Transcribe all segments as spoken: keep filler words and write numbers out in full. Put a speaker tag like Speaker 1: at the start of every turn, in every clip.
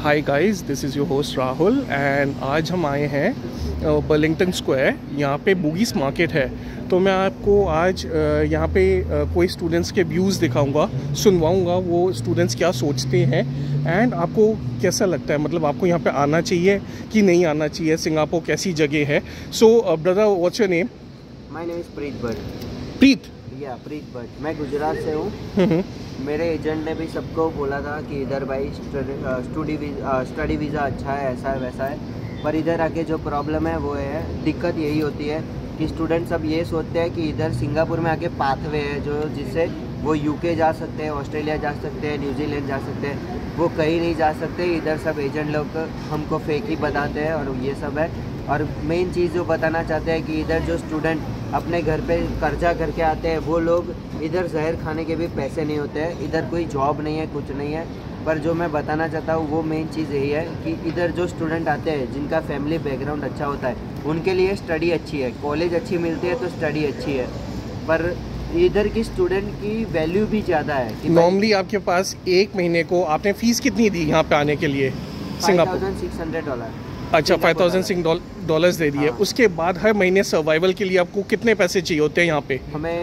Speaker 1: Hi guys, this is your host Rahul and आज हम आए हैं बर्लिंगटन स्क्वायर। यहाँ पे बुगीज़ मार्केट है, तो मैं आपको आज यहाँ पे कोई स्टूडेंट्स के व्यूज़ दिखाऊंगा, सुनवाऊंगा वो स्टूडेंट्स क्या सोचते हैं एंड आपको कैसा लगता है, मतलब आपको यहाँ पे आना चाहिए कि नहीं आना चाहिए, सिंगापुर कैसी जगह है। So brother, what's your name?
Speaker 2: My name is Preet Bhatt.
Speaker 1: Preet?
Speaker 2: या प्रीत भट्ट। मैं गुजरात से हूँ। मेरे एजेंट ने भी सबको बोला था कि इधर भाई स्टडी स्टडी वीज़ा अच्छा है, ऐसा है वैसा है, पर इधर आके जो प्रॉब्लम है वो है, दिक्कत यही होती है कि स्टूडेंट सब ये सोचते हैं कि इधर सिंगापुर में आके पाथवे है जो जिससे वो यूके जा सकते हैं, ऑस्ट्रेलिया जा सकते हैं, न्यूजीलैंड जा सकते हैं, वो कहीं नहीं जा सकते। इधर सब एजेंट लोग हमको फेक ही बताते हैं और ये सब है। और मेन चीज़ जो बताना चाहते हैं कि इधर जो स्टूडेंट अपने घर पे कर्जा करके आते हैं वो लोग इधर जहर खाने के भी पैसे नहीं होते हैं, इधर कोई जॉब नहीं है, कुछ नहीं है। पर जो मैं बताना चाहता हूँ वो मेन चीज़ यही है कि इधर जो स्टूडेंट आते हैं जिनका फैमिली बैकग्राउंड अच्छा होता है उनके लिए स्टडी अच्छी है, कॉलेज अच्छी मिलती है तो स्टडी अच्छी है, पर इधर की स्टूडेंट की वैल्यू भी ज़्यादा है।
Speaker 1: नॉर्मली आपके पास एक महीने को आपने फ़ीस कितनी दी यहाँ पे आने के लिए Singapore?
Speaker 2: Five thousand six hundred dollar.
Speaker 1: अच्छा, फाइव थाउजेंड सिक्स डॉलर्स दे दिए। हाँ। उसके बाद हर महीने सर्वाइवल के लिए आपको कितने पैसे चाहिए होते हैं यहाँ पे?
Speaker 2: हमें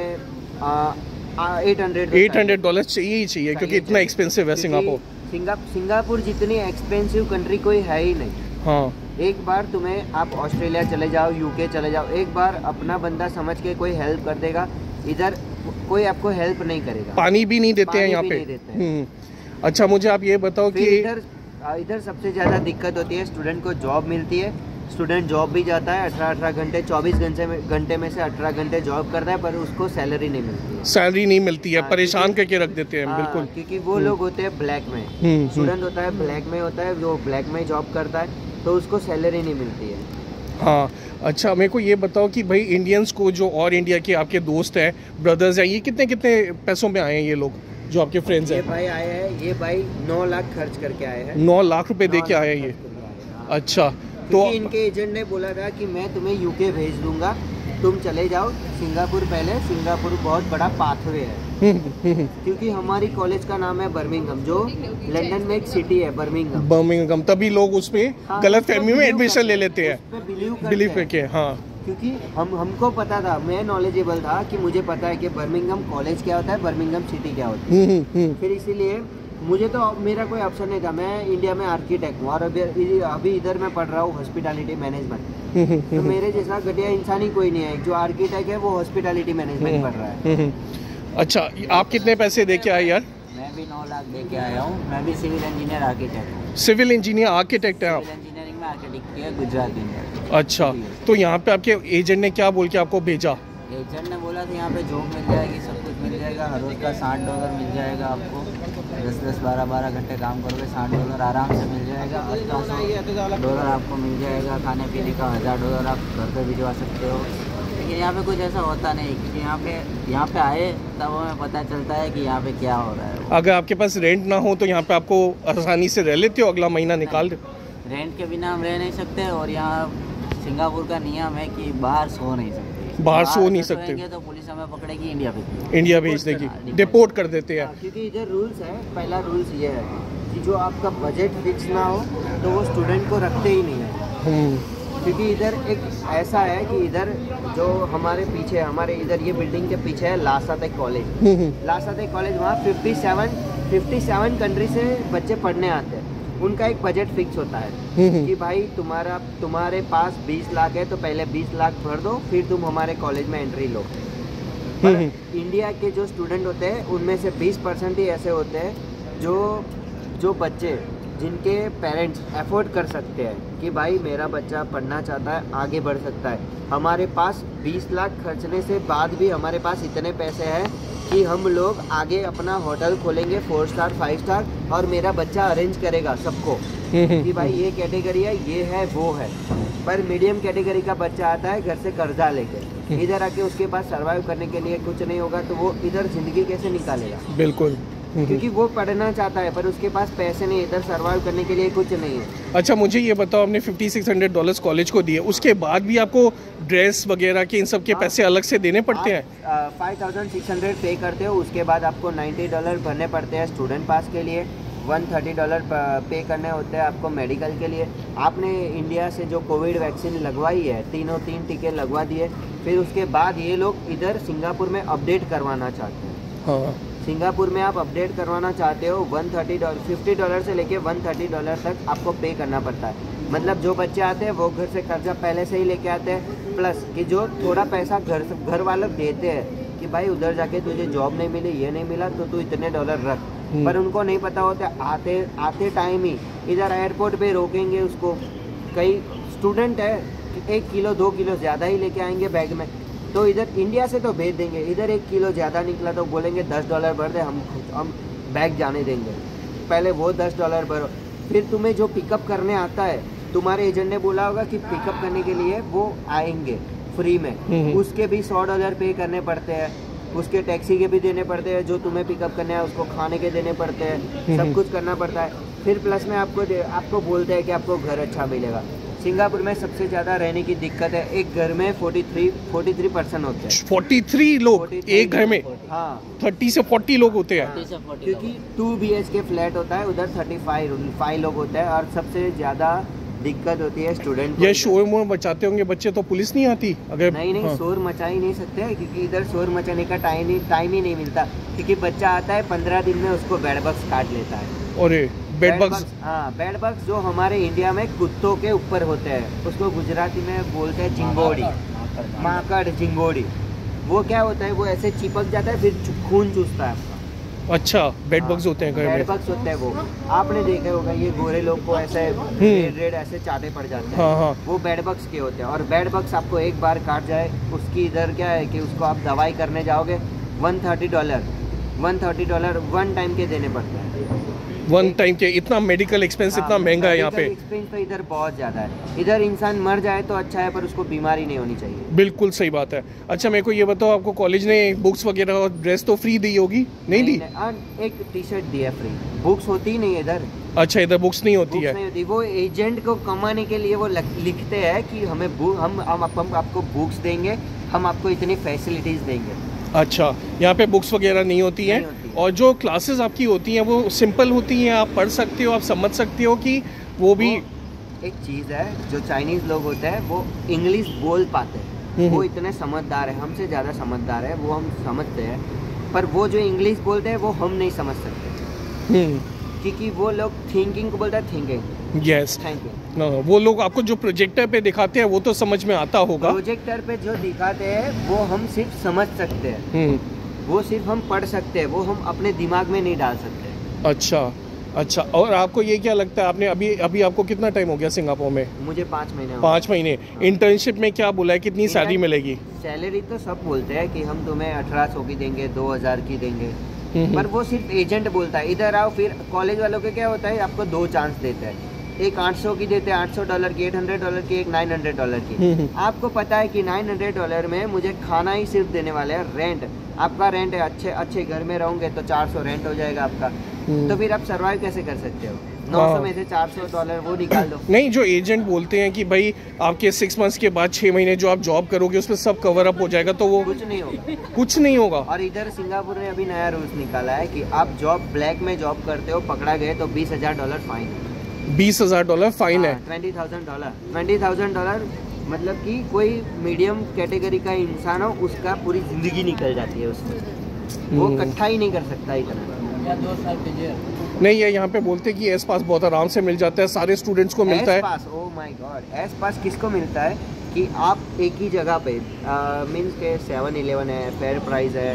Speaker 2: eight hundred
Speaker 1: eight hundred dollar चाहिए ही चाहिए क्योंकि इतना एक्सपेंसिव है सिंगापुर।
Speaker 2: सिंगापुर जितनी एक्सपेंसिव कंट्री कोई है ही नहीं।
Speaker 1: हाँ,
Speaker 2: एक बार तुम्हें आप ऑस्ट्रेलिया चले जाओ, यूके चले जाओ, एक बार अपना बंदा समझ के कोई हेल्प कर देगा, इधर कोई आपको हेल्प नहीं करेगा।
Speaker 1: पानी भी नहीं देते हैं यहाँ पे। अच्छा, मुझे आप ये बताओ कि
Speaker 2: इधर इधर सबसे ज़्यादा दिक्कत होती है, स्टूडेंट को जॉब मिलती है, स्टूडेंट जॉब भी जाता है, अठारह अठारह घंटे चौबीस घंटे में घंटे में से अठारह घंटे जॉब करता है, पर उसको सैलरी नहीं मिलती है।
Speaker 1: सैलरी नहीं मिलती है, परेशान करके रख देते हैं। बिल्कुल,
Speaker 2: क्योंकि वो लोग होते हैं ब्लैक में, स्टूडेंट होता है ब्लैक में होता है, जो ब्लैक में जॉब करता है तो उसको सैलरी नहीं मिलती है।
Speaker 1: हाँ, अच्छा मेरे को ये बताओ कि भाई इंडियंस को जो और इंडिया के आपके दोस्त हैं, ब्रदर्स हैं, ये कितने कितने पैसों में आए हैं ये लोग जो आपके फ्रेंड्स हैं?
Speaker 2: ये भाई आए हैं, ये भाई नौ लाख खर्च करके आए हैं।
Speaker 1: नौ लाख रुपए दे के आए हैं ये? अच्छा, तो
Speaker 2: इनके एजेंट ने बोला था कि मैं तुम्हें यूके भेज दूंगा, तुम चले जाओ सिंगापुर। पहले सिंगापुर बहुत बड़ा पाथवे है क्योंकि हमारी कॉलेज का नाम है बर्मिंघम, जो लंदन में एक सिटी है बर्मिंघम।
Speaker 1: बर्मिंघम तभी लोग उसमें
Speaker 2: हाँ,
Speaker 1: गलत फहमी में एडमिशन ले लेते हैं,
Speaker 2: बिलीव
Speaker 1: करके। हाँ,
Speaker 2: क्योंकि हम हमको पता था, मैं नॉलेजेबल था कि मुझे पता है कि बर्मिंघम कॉलेज क्या होता है, बर्मिंघम सिटी क्या होती है। फिर इसीलिए मुझे तो मेरा कोई ऑप्शन नहीं था, मैं इंडिया में आर्किटेक्ट हूँ और अभी अभी इधर मैं पढ़ रहा हूँ हॉस्पिटैलिटी मैनेजमेंट। तो मेरे जैसा घटिया इंसान ही कोई नहीं है, जो आर्किटेक्ट है वो हॉस्पिटैलिटी मैनेजमेंट पढ़ रहा है।
Speaker 1: अच्छा, आप कितने पैसे दे के आए यार?
Speaker 2: मैं भी नौ लाख दे के आया हूँ। मैं भी सिविल इंजीनियर आर्किटेक्ट हूँ।
Speaker 1: सिविल इंजीनियर आर्किटेक्ट है आप?
Speaker 2: इंजीनियरिंग में आर्किटेक्ट किया गुजरात में।
Speaker 1: अच्छा, तो यहाँ पे आपके एजेंट ने क्या बोल के आपको भेजा?
Speaker 2: एजेंट ने बोला था यहाँ पे जॉब मिल जाएगी, सब कुछ मिल जाएगा, हर रोज़ का साठ डॉलर मिल जाएगा आपको, दस दस बारह बारह घंटे काम करोगे, साठ डॉलर आराम से मिल जाएगा। अठारह डॉलर आपको मिल जाएगा, खाने पीने का हज़ार डॉलर आप घर पे भिजवा सकते हो। लेकिन यहाँ पे कुछ ऐसा होता नहीं, क्योंकि यहाँ पे यहाँ पे आए तब हमें पता चलता है कि यहाँ पे क्या हो रहा है।
Speaker 1: अगर आपके पास रेंट ना हो तो यहाँ पे आपको आसानी से रह लेते हो, अगला महीना निकाल दे।
Speaker 2: रेंट के बिना हम रह नहीं सकते, और यहाँ सिंगापुर का नियम है कि बाहर सो नहीं सकते,
Speaker 1: बाहर सो नहीं सकते
Speaker 2: तो पुलिस हमें पकड़ेगी, इंडिया भेज
Speaker 1: इंडिया भेज देगी, डिपोर्ट कर देते हैं।
Speaker 2: क्योंकि इधर रूल्स है, पहला रूल्स ये है कि जो आपका बजट फिक्स ना हो तो वो स्टूडेंट को रखते ही नहीं है। क्योंकि इधर एक ऐसा है कि इधर जो हमारे पीछे, हमारे इधर ये बिल्डिंग के पीछे है Lasa tech college. Lasa tech college वहाँ फिफ्टी सेवन कंट्री से बच्चे पढ़ने आते हैं। उनका एक बजट फिक्स होता है कि भाई तुम्हारा तुम्हारे पास बीस लाख है तो पहले बीस लाख भर दो, फिर तुम हमारे कॉलेज में एंट्री लो। पर इंडिया के जो स्टूडेंट होते हैं उनमें से बीस परसेंट ही ऐसे होते हैं जो जो बच्चे जिनके पेरेंट्स अफोर्ड कर सकते हैं कि भाई मेरा बच्चा पढ़ना चाहता है, आगे बढ़ सकता है, हमारे पास बीस लाख खर्चने से बाद भी हमारे पास इतने पैसे हैं कि हम लोग आगे अपना होटल खोलेंगे, फोर स्टार फाइव स्टार, और मेरा बच्चा अरेंज करेगा सबको कि भाई ये कैटेगरी है, ये है, वो है। पर मीडियम कैटेगरी का बच्चा आता है घर से कर्जा लेके, इधर आके उसके पास सर्वाइव करने के लिए कुछ नहीं होगा, तो वो इधर ज़िंदगी कैसे निकालेगा?
Speaker 1: बिल्कुल,
Speaker 2: क्योंकि वो पढ़ना चाहता है पर उसके पास पैसे नहीं, इधर सर्वाइव करने के लिए कुछ नहीं है।
Speaker 1: अच्छा, मुझे ये बताओ, आपने fifty six hundred dollars college को दिए, उसके बाद भी आपको ड्रेस वगैरह के इन सब के पैसे अलग से देने पड़ते हैं?
Speaker 2: फाइव थाउजेंड सिक्स हंड्रेड पे करते हो, उसके बाद आपको नाइन्टी डॉलर भरने पड़ते हैं स्टूडेंट पास के लिए, वन थर्टी डॉलर पे करने होते हैं आपको मेडिकल के लिए। आपने इंडिया से जो कोविड वैक्सीन लगवाई है, तीनों तीन टीके लगवा दिए, फिर उसके बाद ये लोग इधर सिंगापुर में अपडेट करवाना चाहते हैं।
Speaker 1: हाँ।
Speaker 2: सिंगापुर में आप अपडेट करवाना चाहते हो, one thirty dollar fifty dollar से लेके वन थर्टी डॉलर तक आपको पे करना पड़ता है। मतलब जो बच्चे आते हैं वो घर से कर्जा पहले से ही लेके आते हैं, प्लस कि जो थोड़ा पैसा घर घर वाले देते हैं कि भाई उधर जाके तुझे जॉब नहीं मिली, ये नहीं मिला, तो तू इतने डॉलर रख। पर उनको नहीं पता होता, आते आते टाइम ही इधर एयरपोर्ट पे रोकेंगे उसको। कई स्टूडेंट है एक किलो दो किलो ज़्यादा ही लेके आएंगे बैग में, तो इधर इंडिया से तो भेज देंगे, इधर एक किलो ज़्यादा निकला तो बोलेंगे दस डॉलर भर दे, हम हम बैग जाने देंगे। पहले वो दस डॉलर भरो, फिर तुम्हें जो पिकअप करने आता है, तुम्हारे एजेंट ने बोला होगा कि पिकअप करने के लिए वो आएंगे फ्री में, उसके भी सौ डॉलर पे करने पड़ते हैं, उसके टैक्सी के भी देने पड़ते हैं, जो तुम्हें पिकअप करने हैं उसको खाने के देने पड़ते हैं, सब कुछ करना पड़ता है। फिर प्लस में आपको आपको बोलते हैं कि आपको घर अच्छा मिलेगा। सिंगापुर में सबसे ज़्यादा रहने की दिक्कत है, एक घर में तैंतालीस तैंतालीस पर्सन होते हैं।
Speaker 1: तैंतालीस लोग एक घर में?
Speaker 2: हाँ,
Speaker 1: तीस से चालीस लोग होते हैं।
Speaker 2: हाँ, क्योंकि two B H K flat होता है, उधर पैंतीस फाइव लोग होते हैं। और सबसे ज़्यादा दिक्कत होती है स्टूडेंट।
Speaker 1: ये शोर मोर मचाते होंगे बच्चे, तो पुलिस नहीं आती? अगर
Speaker 2: नहीं नहीं, हाँ। शोर मचा ही नहीं सकते, क्योंकि इधर शोर मचाने का टाइम ही टाइम ही नहीं मिलता, क्योंकि बच्चा आता है पंद्रह दिन में उसको बेड बग्स काट लेता है।
Speaker 1: अरे बेड बग्स?
Speaker 2: हाँ, बेड बग्स जो हमारे इंडिया में कुत्तों के ऊपर होते हैं, उसको गुजराती में बोलते हैं झिंगोड़ी, माकड़ झिंगोड़ी। वो क्या होता है, वो ऐसे चिपक जाता है, फिर खून चूसता है।
Speaker 1: अच्छा, बेड बग्स होते हैं घर में?
Speaker 2: बेड बग्स होते हैं वो, आपने देखे होगा, ये गोरे लोग को ऐसे रेड रेड ऐसे चाटे पड़ जाते हैं।
Speaker 1: हाँ हाँ।
Speaker 2: वो बेड बग्स के होते हैं। और बेड बग्स आपको एक बार काट जाए, उसकी इधर क्या है कि उसको आप दवाई करने जाओगे, one thirty dollar one thirty dollar one time के देने पड़ते हैं।
Speaker 1: वन टाइम के? इतना मेडिकल एक्सपेंस इतना महंगा है यहाँ पे?
Speaker 2: एक्सपेंस तो इधर बहुत ज़्यादा है। इधर इंसान मर जाए तो अच्छा है, पर उसको बीमारी नहीं होनी चाहिए।
Speaker 1: बिल्कुल सही बात है। अच्छा मेरे को ये बताओ, आपको कॉलेज ने बुक्स वगैरह और ड्रेस तो फ्री दी होगी? नहीं दी?
Speaker 2: एक टी शर्ट दी है फ्री, बुक्स होती ही नहीं है इधर।
Speaker 1: अच्छा, इधर बुक्स नहीं होती है?
Speaker 2: नहीं होती। वो एजेंट को कमाने के लिए वो लिखते हैं कि हमें हम हम आपको बुक्स देंगे, हम आपको इतनी फैसिलिटीज़ देंगे।
Speaker 1: अच्छा, यहाँ पे बुक्स वगैरह नहीं होती हैं? और जो क्लासेस आपकी होती हैं वो सिंपल होती हैं, आप पढ़ सकते हो, आप समझ सकते हो कि वो भी?
Speaker 2: वो एक चीज़ है, जो चाइनीज़ लोग होते हैं वो इंग्लिश बोल पाते हैं, वो इतने समझदार है, हमसे ज़्यादा समझदार है, वो हम समझते हैं। पर वो जो इंग्लिश बोलते हैं वो हम नहीं समझ सकते, क्योंकि वो लोग थिंकिंग को बोलते हैं थिंकिंग।
Speaker 1: Yes,
Speaker 2: thinking.
Speaker 1: वो लोग आपको जो प्रोजेक्टर पे दिखाते हैं वो तो समझ में आता होगा?
Speaker 2: प्रोजेक्टर पे जो दिखाते हैं वो हम सिर्फ समझ सकते हैं, वो सिर्फ हम पढ़ सकते हैं, वो हम अपने दिमाग में नहीं डाल सकते।
Speaker 1: अच्छा अच्छा। और आपको ये क्या लगता है, आपने अभी अभी आपको कितना टाइम हो गया सिंगापुर में?
Speaker 2: मुझे पाँच महीने।
Speaker 1: पाँच महीने। इंटर्नशिप में क्या बोला है, कितनी सैलरी मिलेगी?
Speaker 2: सैलरी तो सब बोलते हैं कि हम तुम्हें अठारह सौ की देंगे, दो हज़ार की देंगे, पर वो सिर्फ एजेंट बोलता है। इधर आओ, फिर कॉलेज वालों के क्या होता है, आपको दो चांस देते हैं, एक आठ सौ की देते हैं, आठ सौ डॉलर की, आठ सौ डॉलर की, एक नौ सौ डॉलर की। आपको पता है कि नौ सौ डॉलर में मुझे खाना ही सिर्फ देने वाले हैं, रेंट आपका रेंट है, अच्छे अच्छे घर में रहोगे तो चार सौ रेंट हो जाएगा आपका, तो फिर आप सर्वाइव कैसे कर सकते हो? नौ सौ में से चार सौ डॉलर वो निकाल दो।
Speaker 1: नहीं, जो एजेंट बोलते हैं कि भाई आपके सिक्स मंथ्स के बाद छः महीने जो आप जॉब करोगे उसमें सब कवर अप हो जाएगा, तो वो
Speaker 2: कुछ नहीं होगा।
Speaker 1: कुछ नहीं होगा।
Speaker 2: और इधर सिंगापुर ने अभी नया रूल्स निकाला है कि आप जॉब ब्लैक में जॉब करते हो, पकड़ा गए तो बीस हजार डॉलर फाइन है।
Speaker 1: बीस हजार डॉलर फाइन है?
Speaker 2: Twenty thousand dollar twenty thousand dollar मतलब कि कोई मीडियम कैटेगरी का इंसान हो, उसका पूरी जिंदगी निकल जाती है उसमें, वो इकट्ठा ही नहीं कर सकता इतना। दो साल
Speaker 1: नहीं है, यहाँ पे बोलते हैं कि एस पास बहुत आराम से मिल जाता है, सारे स्टूडेंट्स को मिलता है।
Speaker 2: S pass, oh my god, S pass किसको मिलता है कि आप एक ही जगह पे मीन्स के सेवन इलेवन है, फेयर प्राइस है,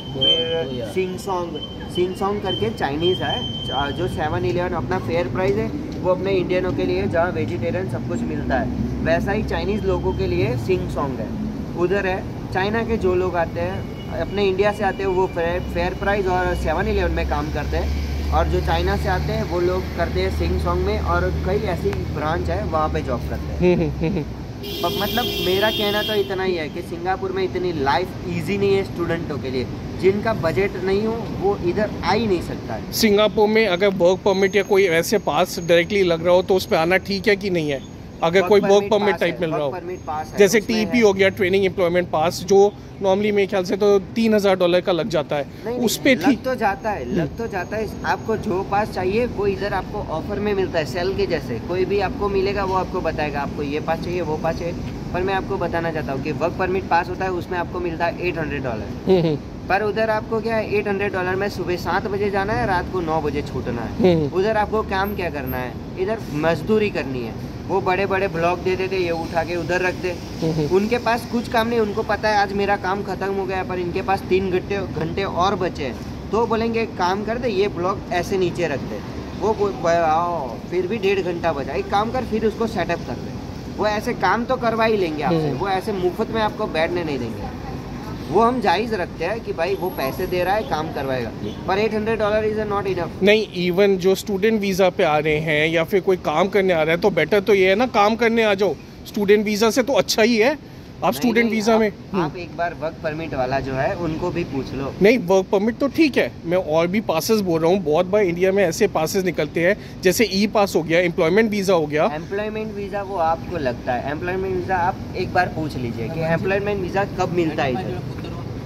Speaker 2: फिर सिंग सॉन्ग सिंग सॉन्ग करके चाइनीज़ है, जो सेवन इलेवन अपना फेयर प्राइस है, वो अपने इंडियनों के लिए जहाँ वेजिटेरियन सब कुछ मिलता है, वैसा ही चाइनीज़ लोगों के लिए सिंग सॉन्ग है, उधर है। चाइना के जो लोग आते हैं, अपने इंडिया से आते हैं, वो फेयर प्राइस और सेवन इलेवन में काम करते हैं, और जो चाइना से आते हैं वो लोग करते हैं सिंग सॉन्ग में, और कई ऐसी ब्रांच है वहाँ पे जॉब करते हैं। मतलब मेरा कहना तो इतना ही है कि सिंगापुर में इतनी लाइफ इजी नहीं है स्टूडेंटों के लिए, जिनका बजट नहीं हो वो इधर आ ही नहीं सकता है।
Speaker 1: सिंगापुर में अगर वर्क परमिट या कोई ऐसे पास डायरेक्टली लग रहा हो तो उस पर आना ठीक है कि नहीं है? अगर कोई वर्क परमिट टाइप मिल रहा हो, जैसे टीपी हो गया, ट्रेनिंग एम्प्लॉयमेंट पास, जो नॉर्मली मेरे ख्याल से तो तीन हजार डॉलर का लग जाता है, उस पे ठीक
Speaker 2: तो जाता है, लग तो जाता है। आपको जो पास चाहिए वो इधर आपको ऑफर में मिलता है, सेल के जैसे कोई भी आपको मिलेगा वो आपको बताएगा आपको ये पास चाहिए वो पास चाहिए। पर मैं आपको बताना चाहता हूँ कि वर्क परमिट पास होता है उसमें आपको मिलता है एट हंड्रेड डॉलर, पर उधर आपको क्या है एट हंड्रेड डॉलर में सुबह सात बजे जाना है, रात को नौ बजे छूटना है। उधर आपको काम क्या करना है, इधर मजदूरी करनी है। वो बड़े बड़े ब्लॉक दे देते, ये उठा के उधर रख दे, उनके पास कुछ काम नहीं, उनको पता है आज मेरा काम खत्म हो गया, पर इनके पास तीन घंटे घंटे और बचे हैं, तो बोलेंगे काम कर दे, ये ब्लॉक ऐसे नीचे रख दे, वो आओ फिर भी डेढ़ घंटा बचा, एक काम कर फिर उसको सेटअप कर दे। वो ऐसे काम तो करवा ही लेंगे आपसे, वो ऐसे मुफ्त में आपको बैठने नहीं देंगे। वो हम जायज़ रखते हैं कि भाई वो पैसे दे रहा है काम करवाएगा, पर eight hundred dollar is not enough.
Speaker 1: नहीं, इवन जो स्टूडेंट वीज़ा पे आ रहे हैं या फिर कोई काम करने आ रहा है तो बेटर तो ये है ना, काम करने आ जाओ। स्टूडेंट वीज़ा से तो अच्छा ही है, आप स्टूडेंट वीज़ा में
Speaker 2: आप, आप एक बार वर्क परमिट वाला जो है उनको भी पूछ लो।
Speaker 1: नहीं, वर्क परमिट तो ठीक है, मैं और भी पासेस बोल रहा हूँ। बहुत बार इंडिया में ऐसे पासेस निकलते हैं जैसे ई पास हो गया, एम्प्लॉयमेंट वीज़ा हो गया।
Speaker 2: एम्प्लॉयमेंट वीज़ा वो आपको लगता है, एम्प्लॉयमेंट वीज़ा आप एक बार पूछ लीजिए कि एम्प्लॉयमेंट वीज़ा कब मिलता है इधर,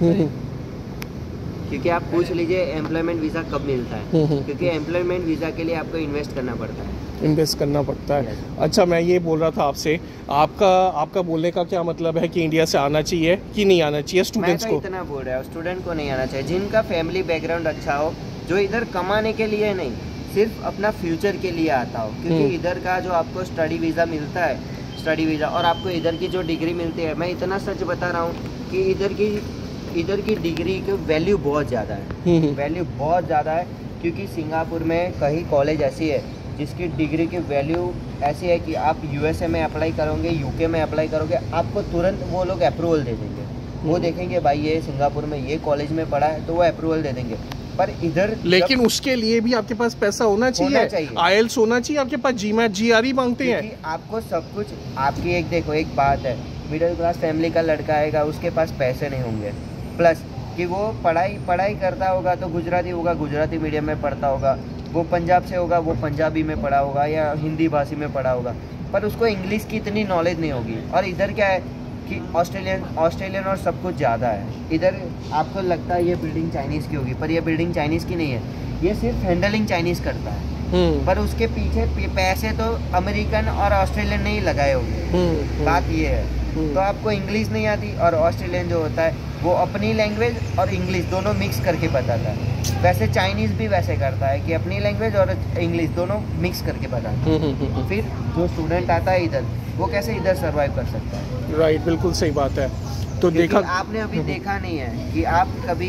Speaker 2: क्योंकि आप पूछ लीजिए एम्प्लॉयमेंट वीज़ा कब मिलता है, क्योंकि एम्प्लॉयमेंट वीज़ा के लिए आपको इन्वेस्ट करना पड़ता है।
Speaker 1: इन्वेस्ट करना पड़ता है। अच्छा, मैं ये बोल रहा था आपसे, आपका आपका बोलने का क्या मतलब है कि इंडिया से आना चाहिए कि नहीं आना चाहिए स्टूडेंट्स को?
Speaker 2: मैं तो इतना बोल रहा हूँ, स्टूडेंट को नहीं आना चाहिए। जिनका फैमिली बैकग्राउंड अच्छा हो, जो इधर कमाने के लिए नहीं, सिर्फ अपना फ्यूचर के लिए आता हो, क्योंकि इधर का जो आपको स्टडी वीज़ा मिलता है, स्टडी वीज़ा और आपको इधर की जो डिग्री मिलती है, मैं इतना सच बता रहा हूँ कि इधर की इधर की डिग्री की वैल्यू बहुत ज़्यादा है, वैल्यू बहुत ज़्यादा है, क्योंकि सिंगापुर में कई कॉलेज ऐसी है जिसकी डिग्री की वैल्यू ऐसी है कि आप यूएसए में अप्लाई करोगे, यूके में अप्लाई करोगे, आपको तुरंत वो लोग अप्रूवल दे देंगे। वो देखेंगे भाई ये सिंगापुर में ये कॉलेज में पढ़ा है, तो वो अप्रूवल दे देंगे। पर इधर
Speaker 1: लेकिन उसके लिए भी आपके पास पैसा होना चाहिए, होना चाहिए। आईएलटीएस होना चाहिए आपके पास, जी मैट जी आर ई मांगते हैं
Speaker 2: आपको सब कुछ। आपकी एक देखो एक बात है, मिडिल क्लास फैमिली का लड़का आएगा, उसके पास पैसे नहीं होंगे, प्लस कि वो पढ़ाई पढ़ाई करता होगा तो गुजराती होगा, गुजराती मीडियम में पढ़ता होगा, वो पंजाब से होगा, वो पंजाबी में पढ़ा होगा या हिंदी भाषी में पढ़ा होगा, पर उसको इंग्लिश की इतनी नॉलेज नहीं होगी। और इधर क्या है कि ऑस्ट्रेलियन ऑस्ट्रेलियन और सब कुछ ज़्यादा है। इधर आपको लगता है ये बिल्डिंग चाइनीज़ की होगी, पर ये बिल्डिंग चाइनीज़ की नहीं है, ये सिर्फ हैंडलिंग चाइनीज़ करता है, पर उसके पीछे पैसे तो अमेरिकन और ऑस्ट्रेलियन नहीं लगाए होंगे। बात ये है, तो आपको इंग्लिश नहीं आती, और ऑस्ट्रेलियन जो होता है वो अपनी लैंग्वेज और इंग्लिश दोनों मिक्स करके बताता है। वैसे चाइनीज़ भी वैसे करता है कि अपनी लैंग्वेज और इंग्लिश दोनों मिक्स करके बताता है। फिर जो स्टूडेंट आता है इधर, वो कैसे इधर सर्वाइव कर सकता है?
Speaker 1: राइट, बिल्कुल सही बात है। तो देखा
Speaker 2: आपने अभी देखा नहीं है कि आप कभी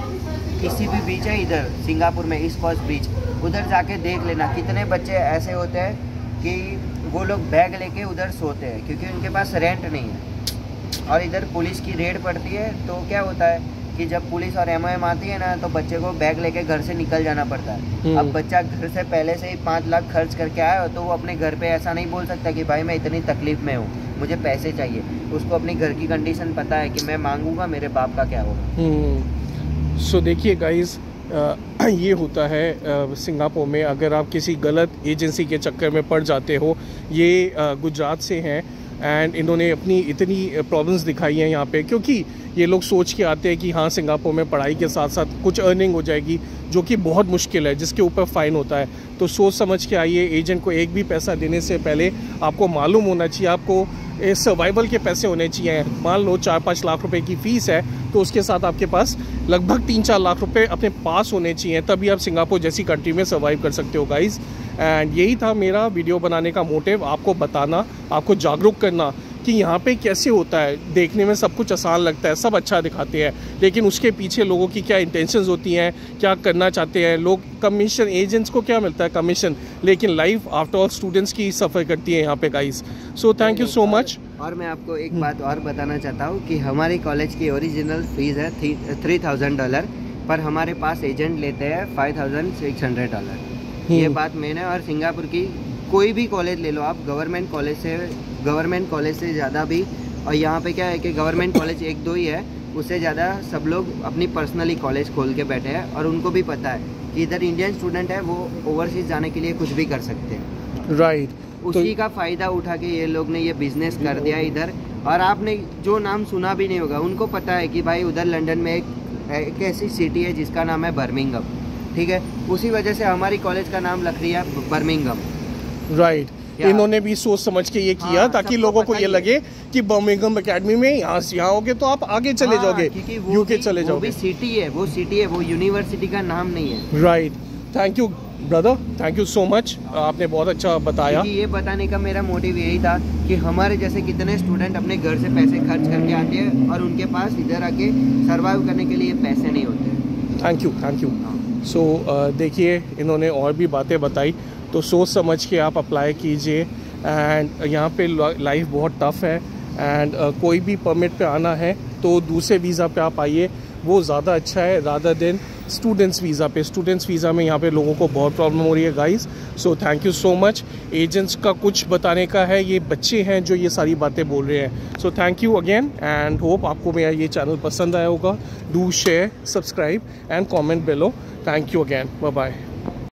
Speaker 2: किसी भी बीच है इधर सिंगापुर में, ईस्ट कोस्ट बीच, उधर जाके देख लेना कितने बच्चे ऐसे होते हैं कि वो लोग बैग लेके उधर सोते हैं, क्योंकि उनके पास रेंट नहीं है। और इधर पुलिस की रेड पड़ती है, तो क्या होता है कि जब पुलिस और एम ओ एम आती है ना, तो बच्चे को बैग लेके घर से निकल जाना पड़ता है। अब बच्चा घर से पहले से ही पाँच लाख खर्च करके आया हो, तो वो अपने घर पे ऐसा नहीं बोल सकता कि भाई मैं इतनी तकलीफ में हूँ, मुझे पैसे चाहिए। उसको अपनी घर की कंडीशन पता है कि मैं मांगूंगा, मेरे बाप का क्या होगा।
Speaker 1: सो so, देखिए गाइज, ये होता है सिंगापुर में, अगर आप किसी गलत एजेंसी के चक्कर में पड़ जाते हो। ये गुजरात से हैं एंड इन्होंने अपनी इतनी प्रॉब्लम्स दिखाई हैं यहाँ पे, क्योंकि ये लोग सोच के आते हैं कि हाँ सिंगापुर में पढ़ाई के साथ साथ कुछ अर्निंग हो जाएगी, जो कि बहुत मुश्किल है, जिसके ऊपर फ़ाइन होता है। तो सोच समझ के आइए, एजेंट को एक भी पैसा देने से पहले आपको मालूम होना चाहिए, आपको सर्वाइवल के पैसे होने चाहिए। मान लो चार पाँच लाख रुपए की फ़ीस है, तो उसके साथ आपके पास लगभग तीन चार लाख रुपए अपने पास होने चाहिए, तभी आप सिंगापुर जैसी कंट्री में सर्वाइव कर सकते हो गाइज़। एंड यही था मेरा वीडियो बनाने का मोटिव, आपको बताना, आपको जागरूक करना कि यहाँ पे कैसे होता है। देखने में सब कुछ आसान लगता है, सब अच्छा दिखाते हैं, लेकिन उसके पीछे लोगों की क्या इंटेंशंस होती हैं, क्या करना चाहते हैं लोग। कमीशन, एजेंट्स को क्या मिलता है? कमीशन, लेकिन लाइफ आफ्टर ऑल स्टूडेंट्स की सफ़र करती है यहाँ पे guys. So thank you so much.
Speaker 2: और मैं आपको एक बात और बताना चाहता हूँ कि हमारी कॉलेज की ओरिजिनल फीस है थ्री थाउजेंड डॉलर, पर हमारे पास एजेंट लेते हैं five thousand six hundred dollar. ये बात मैंने, और सिंगापुर की कोई भी कॉलेज ले लो आप, गवर्नमेंट कॉलेज से गवर्नमेंट कॉलेज से ज़्यादा भी, और यहाँ पे क्या है कि गवर्नमेंट कॉलेज एक दो ही है, उससे ज़्यादा सब लोग अपनी पर्सनली कॉलेज खोल के बैठे हैं, और उनको भी पता है कि इधर इंडियन स्टूडेंट है, वो ओवरसीज़ जाने के लिए कुछ भी कर सकते हैं।
Speaker 1: राइट,
Speaker 2: उसी का फ़ायदा उठा के ये लोग ने ये बिज़नेस कर दिया इधर। और आपने जो नाम सुना भी नहीं होगा, उनको पता है कि भाई उधर लंदन में एक, एक ऐसी सिटी है जिसका नाम है बर्मिंघम, ठीक है। उसी वजह से हमारी कॉलेज का नाम रख दिया बर्मिंघम,
Speaker 1: राइट। इन्होंने भी सोच समझ के ये किया, हाँ, ताकि लोगों को ये लगे कि बर्मिंघम एकेडमी में यहाँ यहाँ होगे तो आप आगे चले हाँ, जाओगे, यूके चले जाओगे।
Speaker 2: वो भी सिटी है, वो सिटी है, वो यूनिवर्सिटी का नाम नहीं है।
Speaker 1: Right. Thank you brother, thank you so much, आपने बहुत अच्छा बताया।
Speaker 2: ये बताने का मेरा मोटिव यही था कि हमारे जैसे कितने स्टूडेंट अपने घर से पैसे खर्च करके आते हैं और उनके पास इधर आके सर्वाइव करने के लिए पैसे नहीं होते।
Speaker 1: Thank you, thank you. So देखिए, इन्होंने और भी बातें बताई, तो सोच समझ के आप अप्लाई कीजिए। एंड यहाँ पे लाइफ बहुत टफ़ है, एंड uh, कोई भी परमिट पे आना है तो दूसरे वीज़ा पे आप आइए, वो ज़्यादा अच्छा है रादर देन स्टूडेंट्स वीज़ा पे। स्टूडेंट्स वीज़ा में यहाँ पे लोगों को बहुत प्रॉब्लम हो रही है guys. So thank you so much. Agents का कुछ बताने का है, ये बच्चे हैं जो ये सारी बातें बोल रहे हैं। So thank you again, and hope आपको मेरा ये चैनल पसंद आया होगा। Do share, subscribe and comment below. Thank you again, bye bye.